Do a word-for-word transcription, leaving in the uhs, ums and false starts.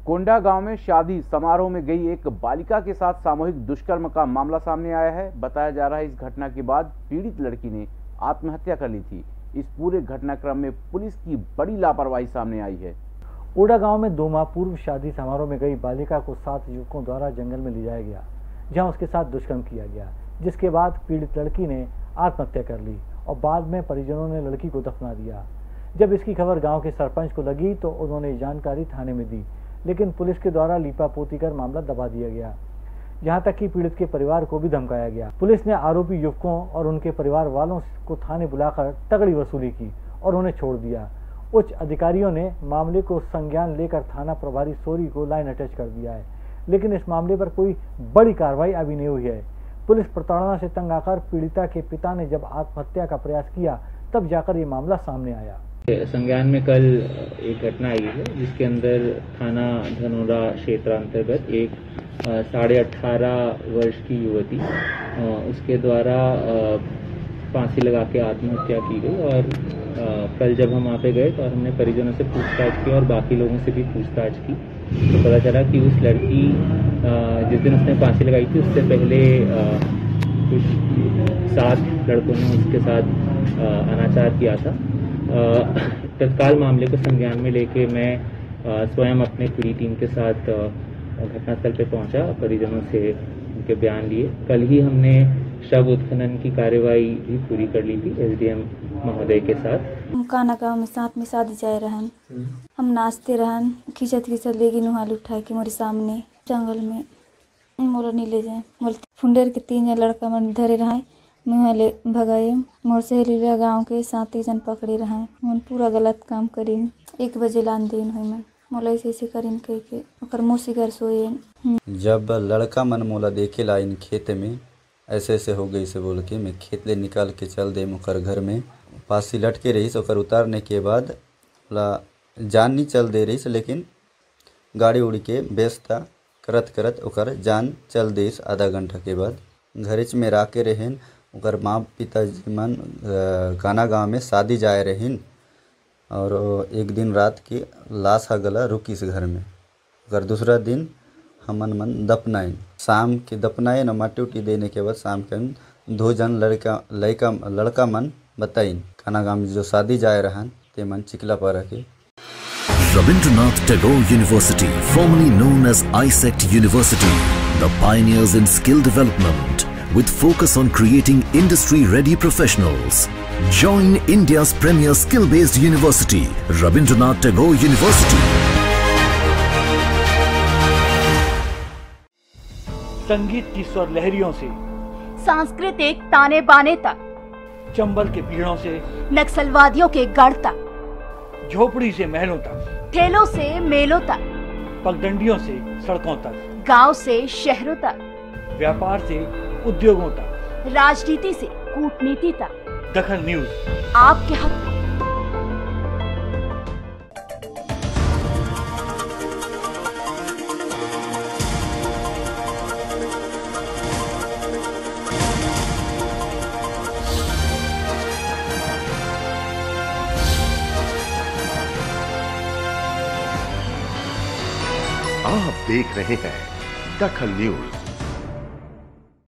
कोंडा गांव में शादी समारोह में गई एक बालिका के साथ सामूहिक दुष्कर्म का मामला सामने आया है। बताया जा रहा है इस घटना के बाद पीड़ित लड़की ने आत्महत्या कर ली थी। इस पूरे घटनाक्रम में पुलिस की बड़ी लापरवाही सामने आई है। ओडा गांव में दो माह पूर्व शादी समारोह में गई बालिका को सात युवकों द्वारा जंगल में ले जाया गया, जहां उसके साथ दुष्कर्म किया गया, जिसके बाद पीड़ित लड़की ने आत्महत्या कर ली और बाद में परिजनों ने लड़की को दफना दिया। जब इसकी खबर गांव के सरपंच को लगी तो उन्होंने जानकारी थाने में दी, लेकिन पुलिस के द्वारा लीपापोती कर मामला दबा दिया गया। यहां तक कि पीड़ित के परिवार को भी धमकाया गया। पुलिस ने आरोपी युवकों और उनके परिवार वालों को थाने बुलाकर तगड़ी वसूली की और उन्हें छोड़ दिया। उच्च अधिकारियों ने मामले को संज्ञान लेकर थाना प्रभारी सोरी को लाइन अटैच कर दिया है, लेकिन इस मामले पर कोई बड़ी कार्रवाई अभी नहीं हुई है। पुलिस प्रताड़ना से तंग आकर पीड़िता के पिता ने जब आत्महत्या का प्रयास किया, तब जाकर ये मामला सामने आया। संज्ञान में कल एक घटना आई है, जिसके अंदर थाना धनोरा क्षेत्र अंतर्गत एक साढ़े अठारह वर्ष की युवती उसके द्वारा फांसी लगा के आत्महत्या की गई। और आ, कल जब हम वहाँ पे गए तो हमने परिजनों से पूछताछ की और बाकी लोगों से भी पूछताछ की, तो पता चला कि उस लड़की आ, जिस दिन उसने फांसी लगाई थी उससे पहले आ, कुछ सात लड़कों ने उसके साथ आ, अनाचार किया था। तत्काल मामले को संज्ञान में लेके मैं आ, स्वयं अपने पूरी टीम के साथ घटनास्थल पे पहुंचा, परिजनों से उनके बयान लिए। कल ही हमने शव उत्खनन की कार्यवाही भी पूरी कर ली थी एसडीएम महोदय के साथ। हम काना गाँव में साथ में शादी जाए रहन, हम नाचते रहन, खिंचत खिंचत लेगी नुहाल उठाए के मोरे सामने जंगल में मोरा नहीं ले जाए, मोर फुंडेर के तीन लड़का मन धरे रहे, मुँह ले भगाए। मोर सहेली गाँव के सात जन पकड़े रहे, मन पूरा गलत काम करी। एक बजे लान दिन हुई मैं मोला ऐसे ऐसे करीन कह के ओकर मौसी घर सोए। जब लड़का मन मोला देखे ला इन खेत में ऐसे ऐसे हो गई से बोल के मैं खेत ले निकाल के चल दे ओकर घर में फांसी लटके रही। ओकर उतारने के बाद ला जान नहीं चल दे रही, लेकिन गाड़ी उड़ी के व्यस्त करत करत ओकर जान चल दे। आधा घंटा के बाद घरेच में रा के रहें। ओकर माँ पिताजी मन काना गाँव में शादी जाए रहीन और एक दिन रात की लाश हा गला रुकीस घर में। अगर दूसरा दिन हमन मन दफनाइन, शाम के दफनाइन और माटी उटी देने के बाद शाम के दो जन लड़का लड़का लड़का मन बताइन काना गाँव में जो शादी जाए रहन ते मन चिकला पर के। Rabindranath Tagore University, formerly known as I S E C T University, the pioneers in skill development with focus on creating industry-ready professionals. Join India's premier skill-based university, Rabindranath Tagore University. संगीत की स्वर लहरियों से सांस्कृतिक ताने बाने तक, चंबल के पीड़ों से नक्सलवादियों के गढ़ तक, झोपड़ी से महलों तक, ठेलों से मेलों तक, पगडंडियों से सड़कों तक, गांव से शहरों तक, व्यापार से उद्योगों तक, राजनीति से कूटनीति तक, दखन न्यूज आपके हक। आप देख रहे हैं दखन न्यूज।